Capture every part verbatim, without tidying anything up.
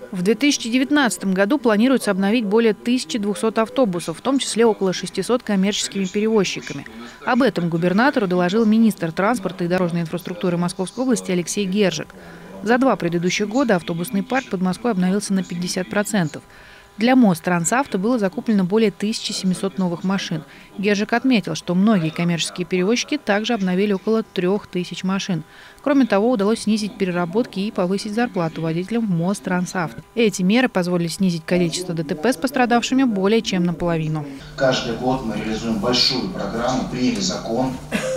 В две тысячи девятнадцатом году планируется обновить более тысячи двухсот автобусов, в том числе около шестисот коммерческими перевозчиками. Об этом губернатору доложил министр транспорта и дорожной инфраструктуры Московской области Алексей Гержик. За два предыдущих года автобусный парк под Москвой обновился на пятьдесят процентов. Для Мострансавто было закуплено более тысячи семисот новых машин. Гержик отметил, что многие коммерческие перевозчики также обновили около трех тысяч машин. Кроме того, удалось снизить переработки и повысить зарплату водителям в Мострансавто. Эти меры позволили снизить количество ДТП с пострадавшими более чем наполовину. Каждый год мы реализуем большую программу, приняли закон.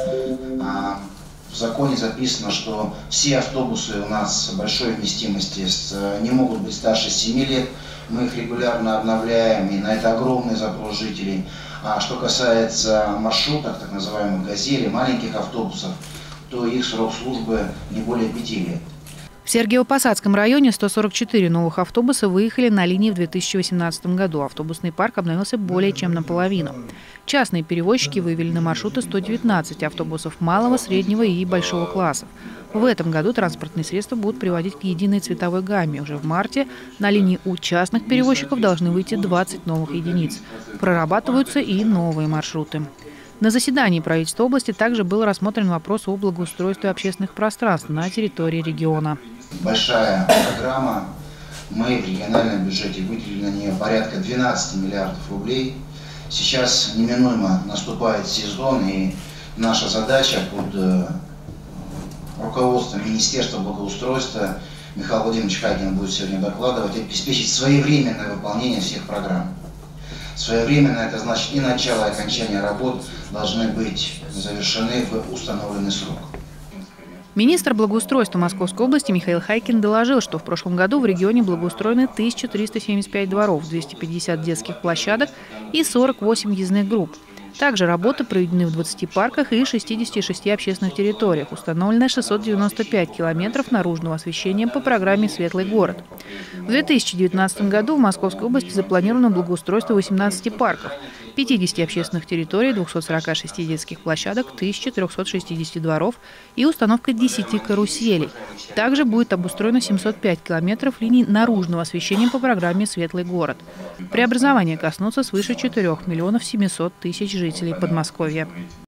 В законе записано, что все автобусы у нас большой вместимости не могут быть старше семи лет. Мы их регулярно обновляем, и на это огромный запрос жителей. А что касается маршруток, так называемых «Газели», маленьких автобусов, то их срок службы не более пяти лет. В Сергиево-Посадском районе сто сорок четыре новых автобуса выехали на линии в две тысячи восемнадцатом году. Автобусный парк обновился более чем наполовину. Частные перевозчики вывели на маршруты сто девятнадцать автобусов малого, среднего и большого классов. В этом году транспортные средства будут приводить к единой цветовой гамме. Уже в марте на линии у частных перевозчиков должны выйти двадцать новых единиц. Прорабатываются и новые маршруты. На заседании правительства области также был рассмотрен вопрос о благоустройстве общественных пространств на территории региона. Большая программа. Мы в региональном бюджете выделили на нее порядка двенадцати миллиардов рублей. Сейчас неминуемо наступает сезон, и наша задача под руководством Министерства благоустройства, Михаил Владимирович Хайгин будет сегодня докладывать, обеспечить своевременное выполнение всех программ. Своевременно это значит и начало, и окончание работ должны быть завершены в установленный срок. Министр благоустройства Московской области Михаил Хайгин доложил, что в прошлом году в регионе благоустроены тысяча триста семьдесят пять дворов, двести пятьдесят детских площадок и сорок восемь въездных групп. Также работы проведены в двадцати парках и шестидесяти шести общественных территориях. Установлено шестьсот девяносто пять километров наружного освещения по программе «Светлый город». В две тысячи девятнадцатом году в Московской области запланировано благоустройство восемнадцати парков, пятидесяти общественных территорий, двухсот сорока шести детских площадок, тысячи трёхсот шестидесяти дворов и установка десяти каруселей. Также будет обустроено семьсот пять километров линий наружного освещения по программе «Светлый город». Преобразования коснутся свыше четырёх миллионов семисот тысяч жителей Подмосковья.